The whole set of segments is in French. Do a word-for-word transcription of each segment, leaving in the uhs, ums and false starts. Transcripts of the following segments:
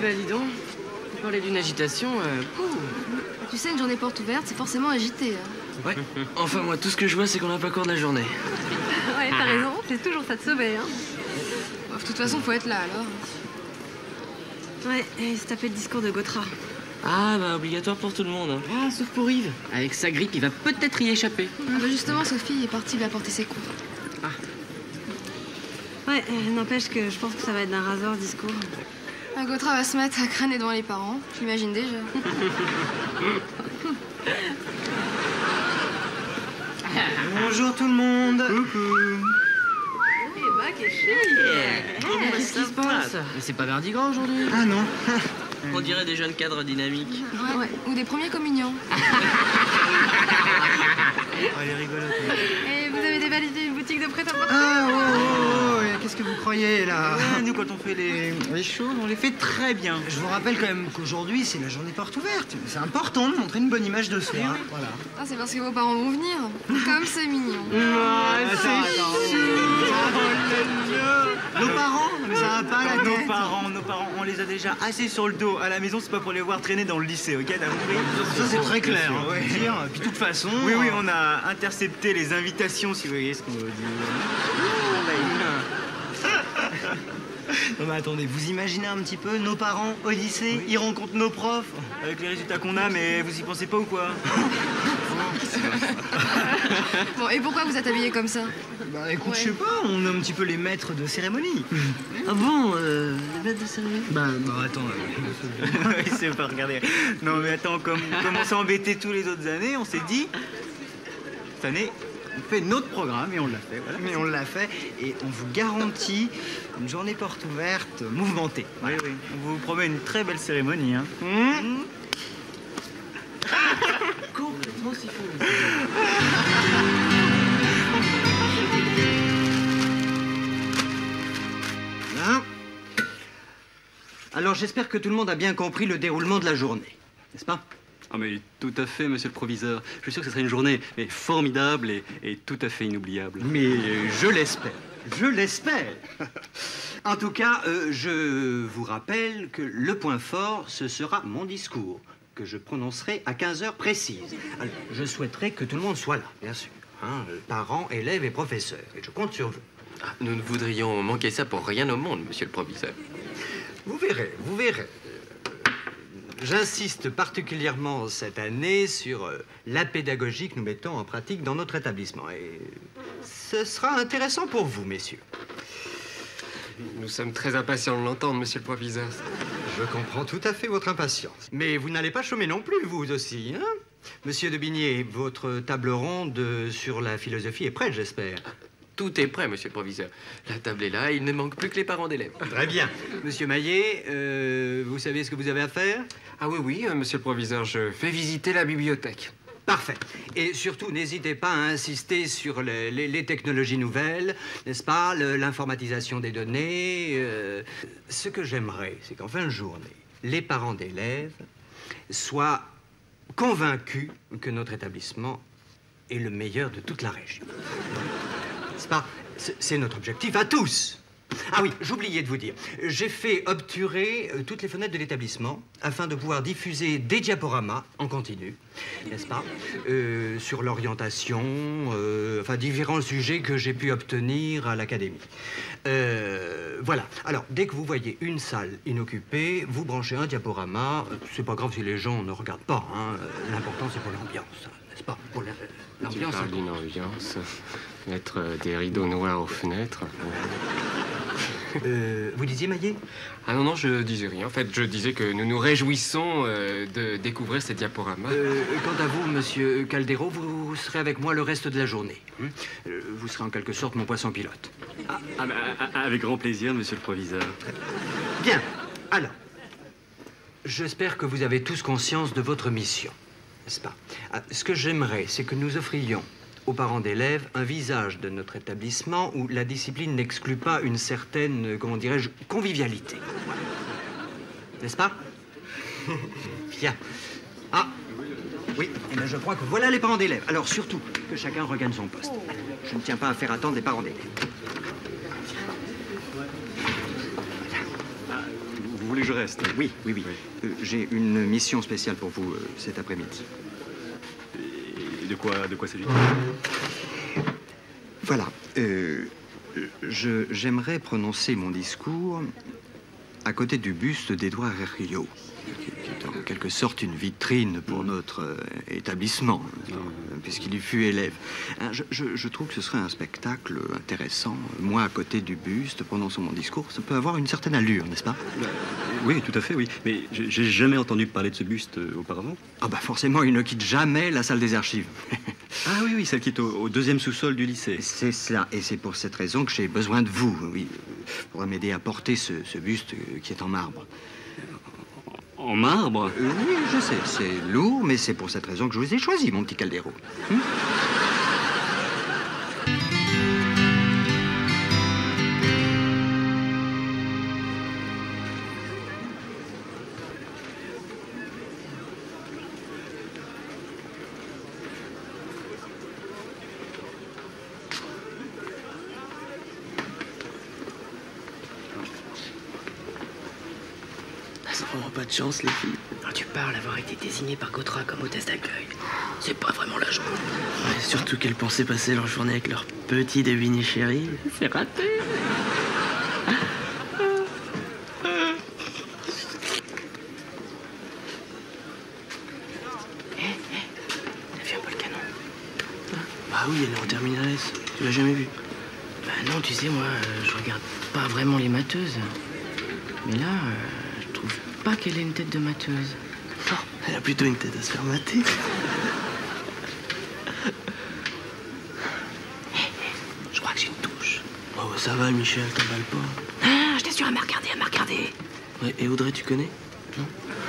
bah dis donc, vous parlez d'une agitation, euh... ouh. Tu sais, une journée porte ouverte, c'est forcément agité. Hein. Ouais, enfin moi, tout ce que je vois, c'est qu'on n'a pas cours de la journée. Ouais, t'as raison, c'est toujours ça de sauver, hein. Bon, de toute façon, faut être là, alors. Ouais, et se taper le discours de Gautra. Ah, bah obligatoire pour tout le monde. Hein. Ah, sauf pour Yves. Avec sa grippe, il va peut-être y échapper. Ah, bah justement, Sophie est partie lui apporter ses cours. Ah. Ouais, euh, n'empêche que je pense que ça va être d'un rasoir, discours. Ah, Gautra va se mettre à crâner devant les parents. J'imagine déjà. Bonjour tout le monde. Coucou. Eh bah, qu'est-ce que Qu'est-ce qui se passe? Mais c'est pas Mardi Gras aujourd'hui. Ah non. On dirait des jeunes cadres dynamiques. Ouais, ouais. Ou des premiers communions. Oh, elle est rigolote. Et vous avez dévalisé une boutique de prêt-à-porter? Ah, oh, oh, oh, qu'est-ce que vous croyez, là? Ouais, nous, quand on fait les, les choses, on les fait très bien. Je vous rappelle quand même qu'aujourd'hui, c'est la journée porte ouverte. C'est important de montrer une bonne image de soi. Hein. Voilà. Ah, c'est parce que vos parents vont venir. Comme c'est mignon. Ah, c'est chou. Nos parents? Mais ça va pas, la tête. Nos parents, nos parents, on les a déjà assez sur le dos. À la maison, c'est pas pour les voir traîner dans le lycée, ok? T'as compris? Ça, c'est très clair. Hein, ouais. Dire. Puis de toute façon... Oui, oui, on a intercepté les invitations, si vous voyez ce qu'on veut dire. Non mais attendez, vous imaginez un petit peu nos parents au lycée, oui. Ils rencontrent nos profs, avec les résultats qu'on a, mais vous y pensez pas ou quoi? Bon, et pourquoi vous êtes habillés comme ça? Bah écoute, ouais. Je sais pas, on est un petit peu les maîtres de cérémonie. Ah bon, euh, les maîtres de cérémonie? Bah, bah attends, euh... oui, c'est pas, regardez. Non mais attends, comme, comme on s'est embêté tous les autres années, on s'est dit, cette année, on fait notre programme et on l'a fait, voilà. Mais on l'a fait et on vous garantit une journée porte ouverte mouvementée. Oui, oui. On vous promet une très belle cérémonie, hein. Mmh. Complètement siphonné. Hein? Alors j'espère que tout le monde a bien compris le déroulement de la journée, n'est-ce pas? Ah mais tout à fait, monsieur le proviseur. Je suis sûr que ce serait une journée mais, formidable et, et tout à fait inoubliable. Mais je l'espère, je l'espère. En tout cas, euh, je vous rappelle que le point fort, ce sera mon discours, que je prononcerai à quinze heures précises. Alors, je souhaiterais que tout le monde soit là, bien sûr. Hein, parents, élèves et professeurs. Et je compte sur vous. Ah, nous ne voudrions manquer ça pour rien au monde, monsieur le proviseur. Vous verrez, vous verrez. J'insiste particulièrement cette année sur euh, la pédagogie que nous mettons en pratique dans notre établissement. Et ce sera intéressant pour vous, messieurs. Nous sommes très impatients de l'entendre, monsieur le proviseur. Je comprends tout à fait votre impatience. Mais vous n'allez pas chômer non plus, vous aussi, hein? Monsieur de Bigné, votre table ronde sur la philosophie est prête, j'espère. Tout est prêt, monsieur le proviseur. La table est là, il ne manque plus que les parents d'élèves. Très bien. Monsieur Maillet, euh, vous savez ce que vous avez à faire? Ah oui, oui, euh, monsieur le proviseur, je fais visiter la bibliothèque. Parfait. Et surtout, n'hésitez pas à insister sur les, les, les technologies nouvelles, n'est-ce pas? L'informatisation des données. Euh... Ce que j'aimerais, c'est qu'en fin de journée, les parents d'élèves soient convaincus que notre établissement est le meilleur de toute la région. N'est-ce pas? C'est notre objectif à tous. Ah oui, j'oubliais de vous dire. J'ai fait obturer euh, toutes les fenêtres de l'établissement afin de pouvoir diffuser des diaporamas en continu, n'est-ce pas? euh, Sur l'orientation, euh, enfin différents sujets que j'ai pu obtenir à l'académie. Euh, voilà. Alors, dès que vous voyez une salle inoccupée, vous branchez un diaporama. C'est pas grave si les gens ne regardent pas, hein. L'important, c'est pour l'ambiance, n'est-ce pas? Pour l'ambiance. Tu parles d'une ambiance. Mettre des rideaux noirs aux fenêtres. Euh, vous disiez, Maillet? Ah non, non, je disais rien. En fait, je disais que nous nous réjouissons euh, de découvrir ces diaporamas. Euh, quant à vous, monsieur Caldero, vous serez avec moi le reste de la journée. Hein? euh, vous serez en quelque sorte mon poisson pilote. Ah, ah, bah, avec grand plaisir, monsieur le proviseur. Bien. Alors, j'espère que vous avez tous conscience de votre mission, n'est-ce pas? Ah, ce que j'aimerais, c'est que nous offrions aux parents d'élèves un visage de notre établissement où la discipline n'exclut pas une certaine, comment dirais-je, convivialité. N'est-ce pas? Bien. Ah, oui, eh bien, je crois que voilà les parents d'élèves. Alors surtout, que chacun regagne son poste. Je ne tiens pas à faire attendre les parents d'élèves. voulez que je reste? Oui, oui, oui. oui. Euh, J'ai une mission spéciale pour vous euh, cet après-midi. Et de quoi, de quoi s'agit-il? Voilà. Euh, je- J'aimerais prononcer mon discours à côté du buste d'Édouard Herriot, qui est en quelque sorte une vitrine pour notre euh, établissement, euh, puisqu'il y fut élève. Hein, Je, je- je trouve que ce serait un spectacle intéressant. Moi, à côté du buste, prononçant mon discours, ça peut avoir une certaine allure, n'est-ce pas? Oui, tout à fait, oui. Mais j'ai j'ai jamais entendu parler de ce buste euh, auparavant. Ah bah forcément, il ne quitte jamais la salle des archives. Ah oui, oui, celle qui est au, au deuxième sous-sol du lycée. C'est cela, et c'est pour cette raison que j'ai besoin de vous, oui, euh, pour m'aider à porter ce, ce buste euh, qui est en marbre. En marbre? Euh, oui, je sais, c'est lourd, mais c'est pour cette raison que je vous ai choisi, mon petit Caldero. Hum? Elles ont vraiment pas de chance, les filles. Alors, tu parles avoir été désignée par Gautra comme hôtesse d'accueil. C'est pas vraiment la joie. Ouais, surtout qu'elles pensaient passer leur journée avec leur petit deviné chéri. C'est raté. Hé, hé, t'as vu un peu le canon? Bah oui, elle est en terminale S. Tu l'as jamais vu? Bah non, tu sais, moi, euh, je regarde pas vraiment les matheuses. Mais là, euh, je trouve pas qu'elle ait une tête de mateuse. Non, elle a plutôt une tête à se faire mater. Je crois que j'ai une touche. Oh, bah, ça va, Michel, t'emballes pas. Ah, je t'assure, elle m'a regardé, elle m'a regardé. Ouais, et Audrey, tu connais? Non?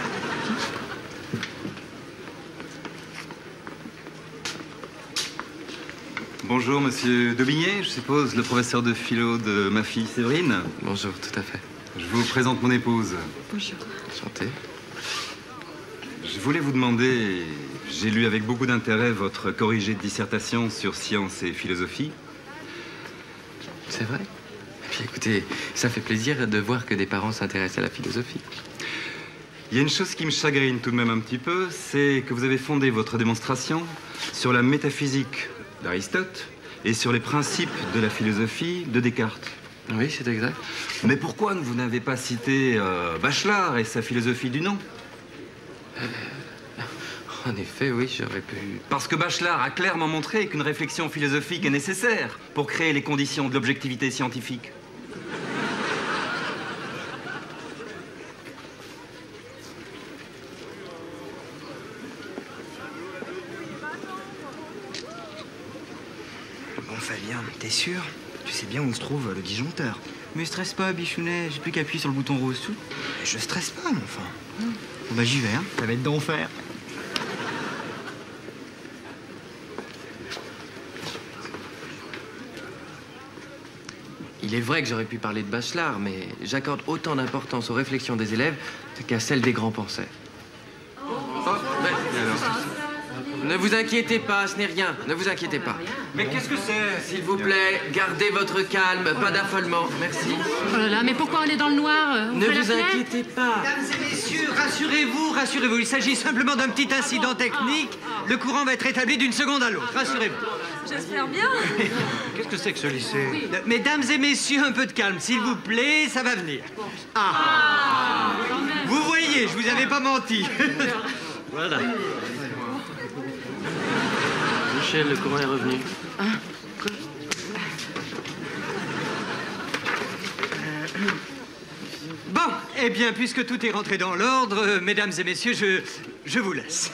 Bonjour, monsieur Daubigné, je suppose, le professeur de philo de ma fille Séverine. Bonjour, tout à fait. Je vous présente mon épouse. Bonjour. Enchanté. Je voulais vous demander, j'ai lu avec beaucoup d'intérêt votre corrigé de dissertation sur science et philosophie. C'est vrai? Et puis écoutez, ça fait plaisir de voir que des parents s'intéressent à la philosophie. Il y a une chose qui me chagrine tout de même un petit peu, c'est que vous avez fondé votre démonstration sur la métaphysique d'Aristote et sur les principes de la philosophie de Descartes. Oui, c'est exact. Mais pourquoi vous n'avez pas cité euh, Bachelard et sa philosophie du non? En effet, oui, j'aurais pu... Parce que Bachelard a clairement montré qu'une réflexion philosophique est nécessaire pour créer les conditions de l'objectivité scientifique. Bon, Fabien, t'es sûr? Tu sais bien où se trouve le disjoncteur. Mais stresse pas, bichounet, j'ai plus qu'à appuyer sur le bouton rose tout. Je stresse pas, mon enfant. Bon bah j'y vais, hein. Ça va être d'enfer. Il est vrai que j'aurais pu parler de Bachelard, mais j'accorde autant d'importance aux réflexions des élèves qu'à celles des grands penseurs. Oh, mais- Ne vous inquiétez pas, ce n'est rien. Ne vous inquiétez pas. Mais qu'est-ce que c'est? S'il vous plaît, gardez votre calme, pas d'affolement. Merci. Oh là là, mais pourquoi on est dans le noir? Ne vous inquiétez pas. Mesdames et messieurs, rassurez-vous, rassurez-vous. Il s'agit simplement d'un petit incident technique. Le courant va être rétabli d'une seconde à l'autre. Rassurez-vous. J'espère bien. Qu'est-ce que c'est que ce lycée? Mesdames et messieurs, un peu de calme, s'il vous plaît, ça va venir. Ah, vous voyez, je vous avais pas menti. Voilà. Michel, le courant est revenu. Bon, eh bien, puisque tout est rentré dans l'ordre, euh, mesdames et messieurs, je, je vous laisse.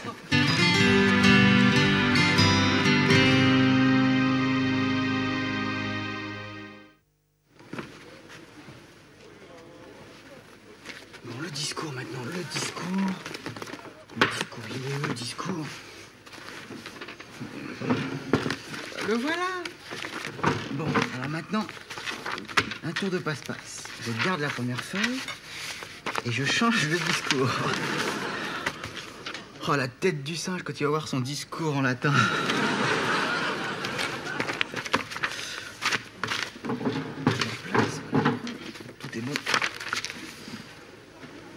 Bon, le discours maintenant, le discours. Le discours, il est où le discours? Le voilà. Bon, alors maintenant, un tour de passe-passe. Je garde la première feuille et je change le discours. Oh, la tête du singe quand il va voir son discours en latin. Place, voilà. Tout est bon.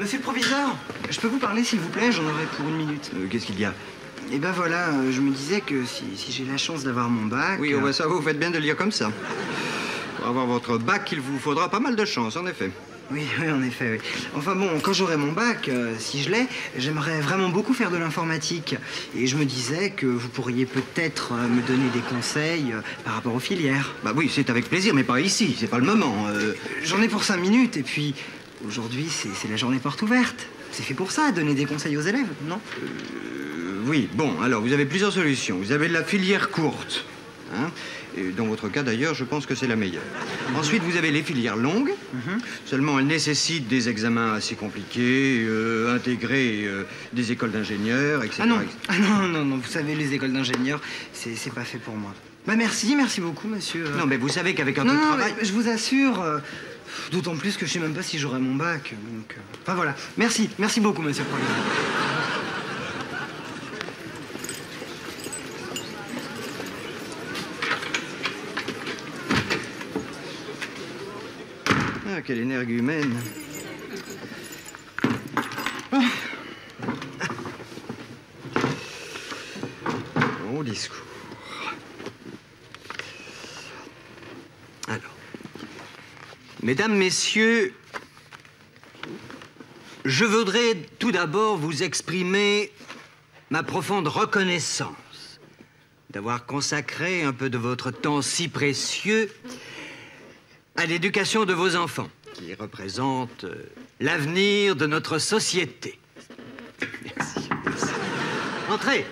Monsieur le proviseur, je peux vous parler s'il vous plaît? J'en aurais pour une minute. Euh, Qu'est-ce qu'il y a? Eh ben voilà, euh, je me disais que si, si j'ai la chance d'avoir mon bac... Oui, euh, oh, bah, ça, vous faites bien de le lire comme ça. Pour avoir votre bac, il vous faudra pas mal de chance, en effet. Oui, oui, en effet, oui. Enfin bon, quand j'aurai mon bac, euh, si je l'ai, j'aimerais vraiment beaucoup faire de l'informatique. Et je me disais que vous pourriez peut-être euh, me donner des conseils euh, par rapport aux filières. Bah oui, c'est avec plaisir, mais pas ici, c'est pas le moment. Euh... J'en ai pour cinq minutes, et puis aujourd'hui, c'est la journée porte ouverte. C'est fait pour ça, donner des conseils aux élèves, non? euh, Oui, bon, alors, vous avez plusieurs solutions. Vous avez la filière courte, hein? Et dans votre cas, d'ailleurs, je pense que c'est la meilleure. Ensuite, vous avez les filières longues. Mm-hmm. Seulement, elles nécessitent des examens assez compliqués, euh, intégrer euh, des écoles d'ingénieurs, et cetera. Ah non, ah non, non, non, vous savez, les écoles d'ingénieurs, c'est pas fait pour moi. Bah merci, merci beaucoup, monsieur. Non, mais vous savez qu'avec un non, peu de non, travail... je vous assure, euh, d'autant plus que je sais même pas si j'aurai mon bac, donc... Euh... Enfin voilà, merci, merci beaucoup, monsieur le proviseur. Ah, quel énergumène. Bon discours. Alors, mesdames, messieurs, je voudrais tout d'abord vous exprimer ma profonde reconnaissance d'avoir consacré un peu de votre temps si précieux à l'éducation de vos enfants, qui représentent euh, l'avenir de notre société. Merci, merci. Entrez.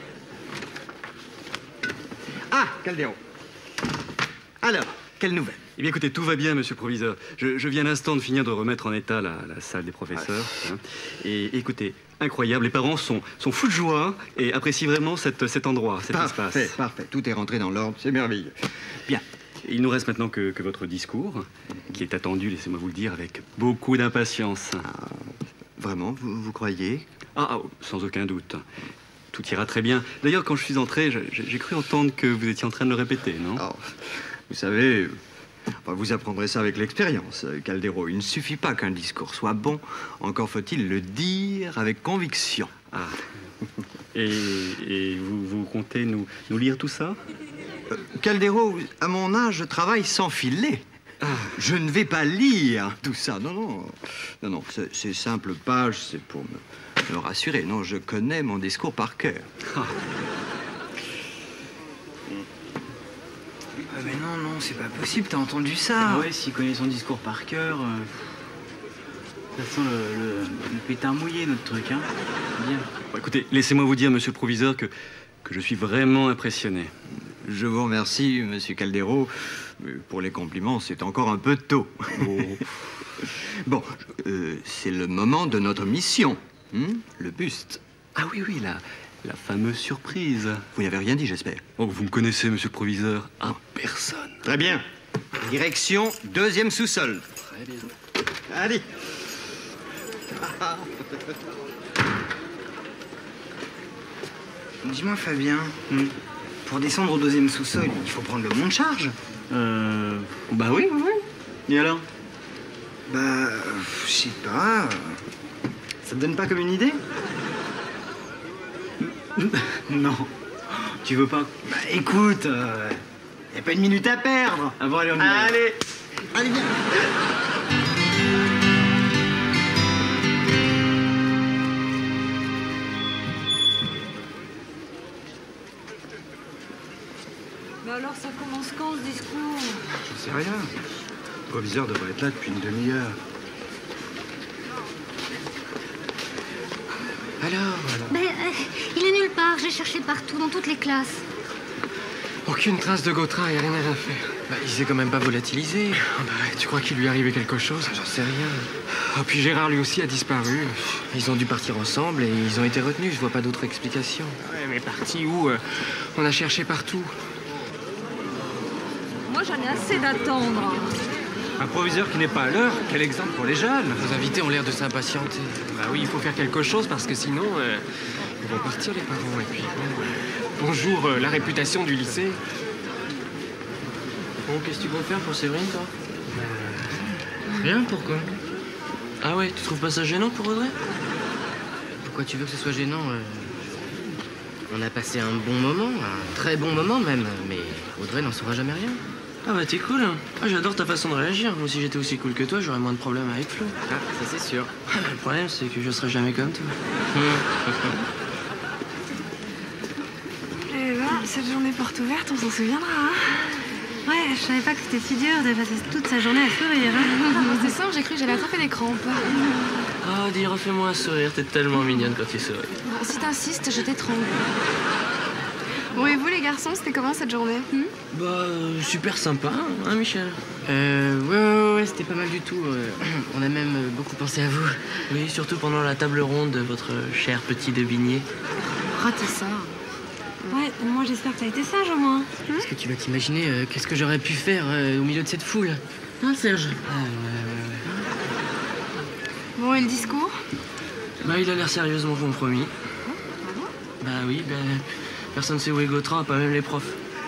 Ah, Caldero. Alors, quelle nouvelle? Eh bien, écoutez, tout va bien, monsieur le proviseur. Je, je viens à l'instant de finir de remettre en état la, la salle des professeurs. Hein. Et écoutez, incroyable, les parents sont, sont fous de joie et apprécient vraiment cette, cet endroit, cet parfait, espace. Parfait, tout est rentré dans l'ordre, c'est merveilleux. Bien. Il nous reste maintenant que, que votre discours, qui est attendu, laissez-moi vous le dire, avec beaucoup d'impatience. Ah, vraiment, vous, vous croyez? Ah, ah, sans aucun doute. Tout ira très bien. D'ailleurs, quand je suis entré, j'ai cru entendre que vous étiez en train de le répéter, non? Oh, vous savez, enfin, vous apprendrez ça avec l'expérience, Caldero. Il ne suffit pas qu'un discours soit bon, encore faut-il le dire avec conviction. Ah. Et, et vous, vous comptez nous, nous lire tout ça? Euh, Caldero, à mon âge, je travaille sans filet. Ah, je ne vais pas lire tout ça. Non, non, non, non. Ces simples pages, c'est pour me, me rassurer. Non, je connais mon discours par cœur. Ah. Ah mais non, non, c'est pas possible. T'as entendu ça? Ah ouais, s'il connaît son discours par cœur, euh, ça sent le, le, le pétard mouillé, notre truc, hein. Bien. Bon, écoutez, laissez-moi vous dire, monsieur le proviseur, que, que je suis vraiment impressionné. Je vous remercie, monsieur Caldero. Mais pour les compliments, c'est encore un peu tôt. Oh. Bon, euh, c'est le moment de notre mission. Hein? Le buste. Ah oui, oui, la, la fameuse surprise. Vous n'avez rien dit, j'espère. Oh, vous me connaissez, monsieur le proviseur. Ah, personne. Très bien. Direction deuxième sous-sol. Très bien. Allez. Dis-moi, Fabien, hmm. pour descendre au deuxième sous-sol, il faut prendre le monte-charge? Euh... Bah oui, oui, oui. Et alors? Bah, euh, je sais pas. Ça te donne pas comme une idée? Non. Tu veux pas? Bah écoute, euh, y a pas une minute à perdre. Ah bon, allez, on y va. Allez. Allez, viens. Mais alors, ça commence quand, ce discours? Je sais rien. Le proviseur devrait être là depuis une demi-heure. Alors, alors. Ben, euh, il est nulle part. J'ai cherché partout, dans toutes les classes. Aucune trace de Gautrin, il n'y a rien à rien faire. Bah, il s'est quand même pas volatilisé. Ah bah, tu crois qu'il lui est arrivé quelque chose? J'en sais rien. Ah, puis Gérard, lui aussi, a disparu. Ils ont dû partir ensemble et ils ont été retenus. Je vois pas d'autre explication. Ouais, mais parti où? euh, On a cherché partout. Moi, j'en ai assez d'attendre. Un proviseur qui n'est pas à l'heure, quel exemple pour les jeunes. Vos invités ont l'air de s'impatienter. Bah oui, il faut faire quelque chose parce que sinon, euh, ils vont partir les parents. Et puis, bon, euh, bonjour, euh, la réputation du lycée. Bon, qu'est-ce que tu veux faire pour Séverine, toi? Euh, Rien, pourquoi? Ah ouais, tu trouves pas ça gênant pour Audrey? Pourquoi tu veux que ce soit gênant? euh... On a passé un bon moment, un très bon moment même, mais Audrey n'en saura jamais rien. Ah bah t'es cool, hein. Ah, j'adore ta façon de réagir. Moi, si j'étais aussi cool que toi, j'aurais moins de problèmes avec Flo. Ah, ça c'est sûr. Le problème, c'est que je serai jamais comme toi. Eh ben, cette journée porte ouverte, on s'en souviendra, hein. Ouais, je savais pas que c'était si dur de passer toute sa journée à sourire. C'est simple, j'ai cru que j'allais attraper des crampes. Ah, dis, refais-moi un sourire, t'es tellement mignonne quand tu souris. Bon, si t'insistes, je t'étrangle. Bon, et vous les garçons, c'était comment cette journée? hmm Bah, euh, super sympa, hein, Michel? Euh, ouais, ouais, ouais, c'était pas mal du tout. euh, On a même euh, beaucoup pensé à vous. Oui, surtout pendant la table ronde de votre cher petit devinier. Ratez ça. Ouais, moi j'espère que t'as été sage au moins. Est-ce que tu vas t'imaginer euh, qu'est-ce que j'aurais pu faire euh, au milieu de cette foule? Hein, Serge? Ah, ouais, ouais, ouais. Bon, et le discours? Bah, il a l'air sérieusement compromis. Bah oui, bah, personne sait où est Gautran, pas même les profs.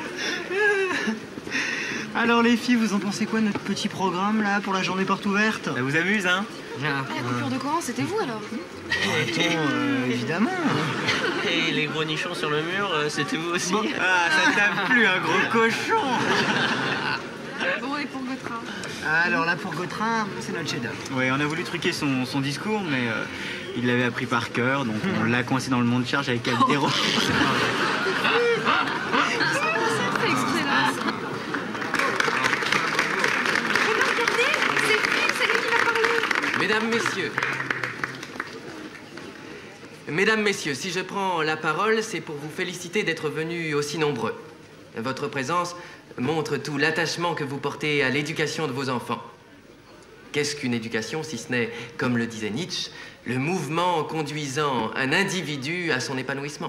Alors les filles, vous en pensez quoi de notre petit programme là pour la journée porte ouverte? Ça vous amuse, hein? Ah, la coupure de courant, c'était vous alors? Attends, euh, évidemment. Et les gros nichons sur le mur, euh, c'était vous aussi? Bon. Ah, ça t'a plu, un gros cochon! Bon, et pour Gautran? Alors là pour Gautran, c'est notre chef-d'œuvre. Oui, on a voulu truquer son, son discours, mais euh, il l'avait appris par cœur, donc on l'a coincé dans le monde charge avec Calderon. C'est exprès là. Regardez, c'est Phil, c'est lui qui va parler. Mesdames, messieurs. Mesdames, messieurs, si je prends la parole, c'est pour vous féliciter d'être venus aussi nombreux. Votre présence montre tout l'attachement que vous portez à l'éducation de vos enfants. Qu'est-ce qu'une éducation si ce n'est, comme le disait Nietzsche, le mouvement conduisant un individu à son épanouissement?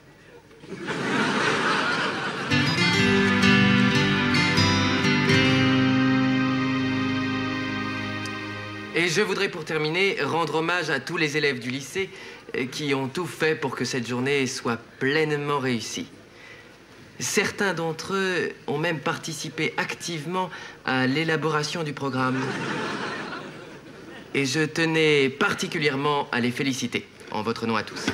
Et je voudrais pour terminer rendre hommage à tous les élèves du lycée qui ont tout fait pour que cette journée soit pleinement réussie. Certains d'entre eux ont même participé activement à l'élaboration du programme. Et je tenais particulièrement à les féliciter, en votre nom à tous.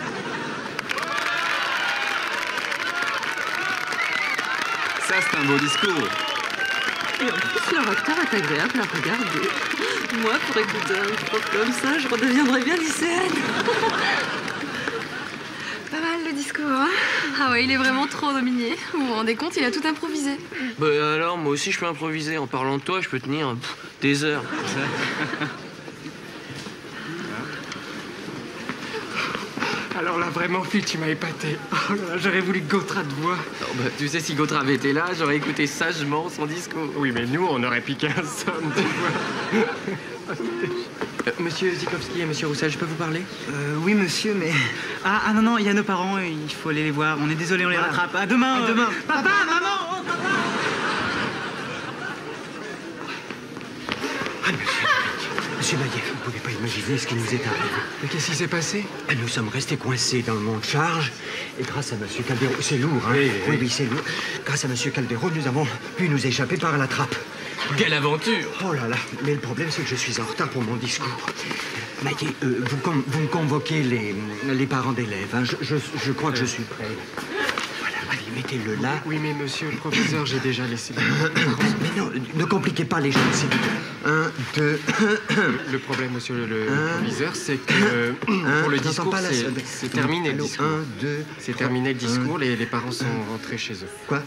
Ça, c'est un beau discours. Et en plus, le recteur est agréable à regarder. Moi, pour écouter un prof comme ça, je redeviendrais bien lycéenne. Pas mal le discours, hein? Ah ouais, il est vraiment trop dominé. Vous vous rendez compte, il a tout improvisé. Bah alors, moi aussi je peux improviser. En parlant de toi, je peux tenir pff, des heures. Alors là, vraiment, Phil, tu m'as épaté. Oh là là, j'aurais voulu que Gautran te voie. Non, bah, tu sais, si Gautran avait été là, j'aurais écouté sagement son discours. Oui, mais nous, on aurait piqué un somme, tu vois. Euh, monsieur Zikowski et monsieur Roussel, je peux vous parler? Euh, oui, monsieur, mais... Ah, ah non, non, il y a nos parents, il faut aller les voir. On est désolé, on les Voilà. rattrape. À demain! À euh, demain. Papa, maman! Oh, papa! Monsieur Maillet, vous ne pouvez pas imaginer ce qui nous est arrivé. Mais qu'est-ce qui s'est passé? Nous sommes restés coincés dans le monde charge et grâce à Monsieur Calderon, c'est lourd, hein? Oui, oui. oui, oui, c'est lourd. Grâce à Monsieur Calderon, nous avons pu nous échapper par la trappe. Quelle aventure! Oh là là, mais le problème c'est que je suis en retard pour mon discours. Maillet, euh, vous, con- vous me convoquez les, les parents d'élèves, hein? je, je, je crois que je suis prêt. Voilà, allez, mettez-le là. Oui, mais monsieur le professeur, j'ai déjà laissé. Mais non, ne compliquez pas les choses, s'il vous plaît. Un, deux... Le problème, monsieur le, le Un, proviseur, c'est que un, pour le j'entends discours, pas la c'est sonne. c'est terminé le Allô, discours. un, deux, C'est trois, terminé le discours, un, les, les parents sont rentrés chez eux. Quoi?